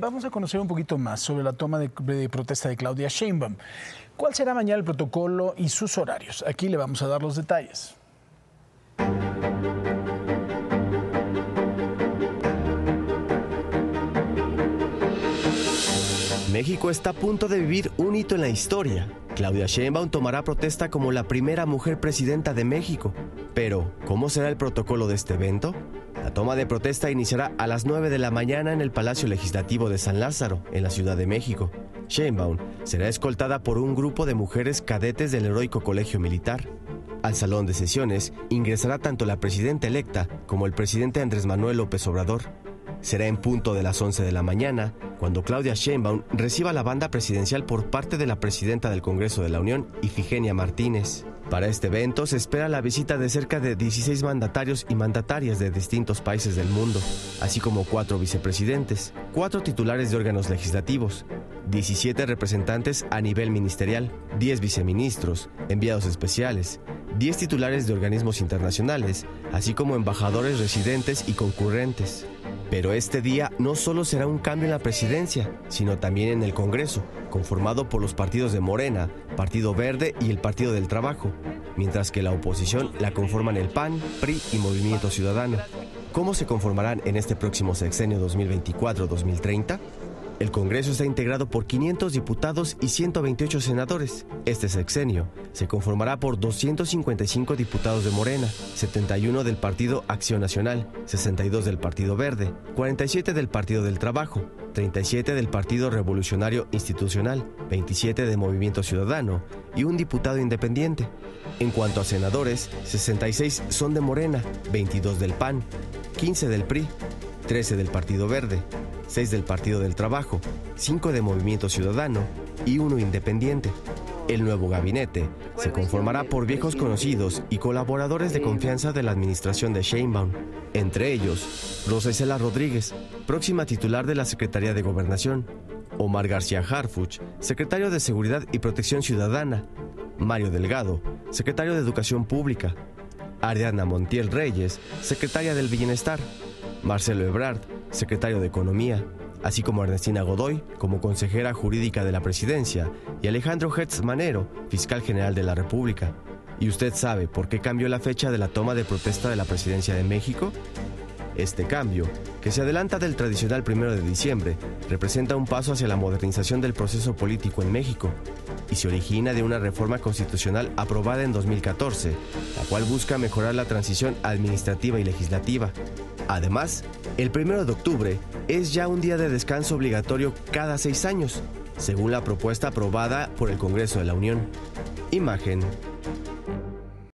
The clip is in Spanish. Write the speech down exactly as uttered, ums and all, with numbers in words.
vamos a conocer un poquito más sobre la toma de, de protesta de Claudia Sheinbaum. ¿Cuál será mañana el protocolo y sus horarios? Aquí le vamos a dar los detalles. México está a punto de vivir un hito en la historia. Claudia Sheinbaum tomará protesta como la primera mujer presidenta de México. Pero, ¿cómo será el protocolo de este evento? La toma de protesta iniciará a las nueve de la mañana en el Palacio Legislativo de San Lázaro, en la Ciudad de México. Sheinbaum será escoltada por un grupo de mujeres cadetes del Heroico Colegio Militar. Al salón de sesiones ingresará tanto la presidenta electa como el presidente Andrés Manuel López Obrador. Será en punto de las once de la mañana cuando Claudia Sheinbaum reciba la banda presidencial por parte de la presidenta del Congreso de la Unión, Ifigenia Martínez. Para este evento se espera la visita de cerca de dieciséis mandatarios y mandatarias de distintos países del mundo, así como cuatro vicepresidentes, cuatro titulares de órganos legislativos, diecisiete representantes a nivel ministerial, diez viceministros, enviados especiales, diez titulares de organismos internacionales, así como embajadores residentes y concurrentes. Pero este día no solo será un cambio en la presidencia, sino también en el Congreso, conformado por los partidos de Morena, Partido Verde y el Partido del Trabajo, mientras que la oposición la conforman el P A N, P R I y Movimiento Ciudadano. ¿Cómo se conformarán en este próximo sexenio dos mil veinticuatro a dos mil treinta? El Congreso está integrado por quinientos diputados y ciento veintiocho senadores. Este sexenio se conformará por doscientos cincuenta y cinco diputados de Morena, setenta y uno del Partido Acción Nacional, sesenta y dos del Partido Verde, cuarenta y siete del Partido del Trabajo, treinta y siete del Partido Revolucionario Institucional, veintisiete de Movimiento Ciudadano y un diputado independiente. En cuanto a senadores, sesenta y seis son de Morena, veintidós del P A N, quince del P R I, trece del Partido Verde, seis del Partido del Trabajo, cinco de Movimiento Ciudadano y uno independiente. El nuevo gabinete se conformará por viejos conocidos y colaboradores de confianza de la administración de Sheinbaum, entre ellos Rosa Isela Rodríguez, próxima titular de la Secretaría de Gobernación, Omar García Harfuch, secretario de Seguridad y Protección Ciudadana, Mario Delgado, secretario de Educación Pública, Ariadna Montiel Reyes, secretaria del Bienestar, Marcelo Ebrard, secretario de Economía, así como Ernestina Godoy, como consejera jurídica de la Presidencia, y Alejandro Hertz Manero, fiscal general de la República. ¿Y usted sabe por qué cambió la fecha de la toma de protesta de la Presidencia de México? Este cambio, que se adelanta del tradicional primero de diciembre, representa un paso hacia la modernización del proceso político en México y se origina de una reforma constitucional aprobada en dos mil catorce, la cual busca mejorar la transición administrativa y legislativa. Además, el primero de octubre es ya un día de descanso obligatorio cada seis años, según la propuesta aprobada por el Congreso de la Unión. Imagen